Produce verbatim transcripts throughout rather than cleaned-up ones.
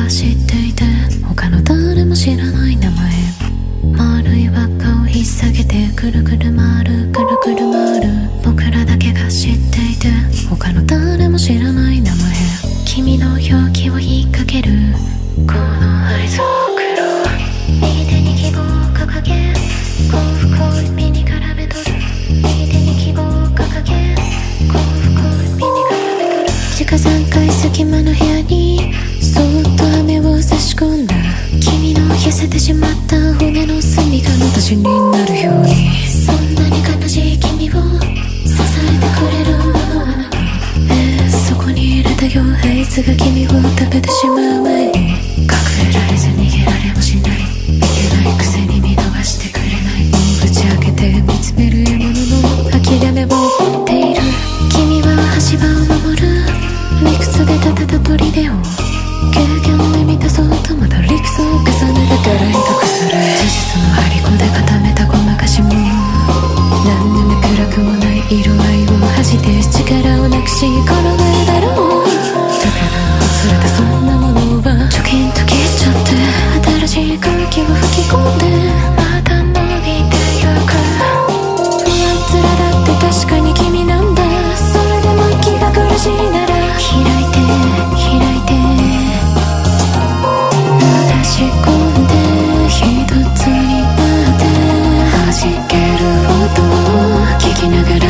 が知っていて他の誰も知らない名前。丸い輪っかを引っ提げてくるくる回るくるくる回る。僕らだけが知っていて他の誰も知らない名前。君の表記を引っ掛けるこの合図を送ろう。右手に希望を掲げ幸福を耳に絡め取る。右手に希望を掲げ幸福を耳に絡め取る。地下さんかい隙間の部屋にそっと羽を差し込んだ。君の痩せてしまった骨の隅がの足しになるように。そんなに悲しい君を支えてくれるものは何？えー、そこに入れたよあいつが君を食べてしまう前に。隠れられず逃げられもしない。いけないくせに見逃してくれない。ぶち開けて見つめる獲物の諦めを追っている。君は足場を守る理屈で立てた砦を経験で満たそうとまた理屈を重ねてガラリと崩れ。事実の張り子で固めたごまかしも何でも暗くもない色合いを恥じて力をなくし転がるだろう。だから忘れたそんなものはチョキンと切っちゃって新しい空気を吹き込んでまた伸びてゆく。不安面だって確かに君なんだ。それでも息が苦しいなら開いて開いて流し込んで一つになって弾ける音を聞きながら。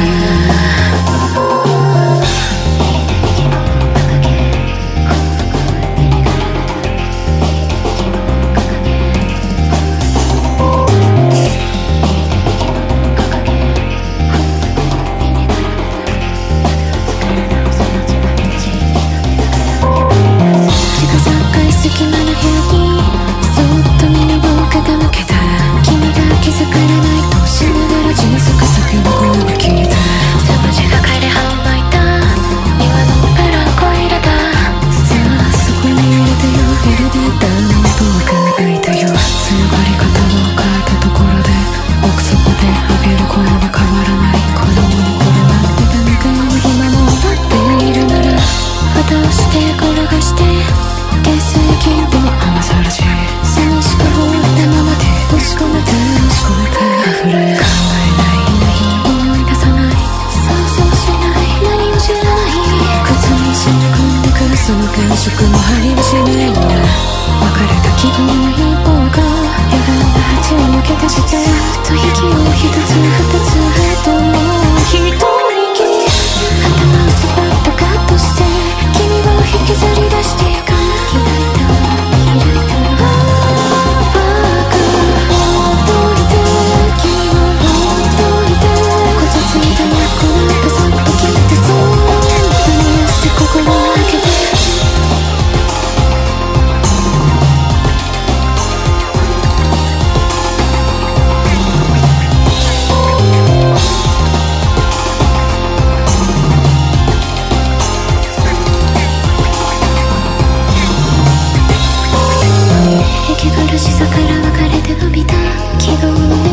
隙間の部屋にそっと身を傾けた。君が気づかれないとしながら小さく叫ぶ声が聞いた。つむじが枯れ葉を巻いた庭のブランコ入れた。さあそこに入れてよエレベーターのドアが開いたよ。強がり方を変えたところで奥底で上げる声は変わらない。子供の頃は見た目が今も待っているなら蓋をして転がして血液を甘さらし寂しく放ったままで押し込めて押し込めて溢れ。考えない思い出さない想像しない何も知らない靴に染み込んでくるその感触も張りもしないんだ。別れた希望の一方が歪んだ鉢を抜け出してずっと息を一つ二つへともう一息。頭をスパッとカットして君を引きずり出していく。開いた開いたバーク置いて君を置いてこたついたこのペソッと切ってそうどうして心を開けて。息苦しさから別れて伸びた希望の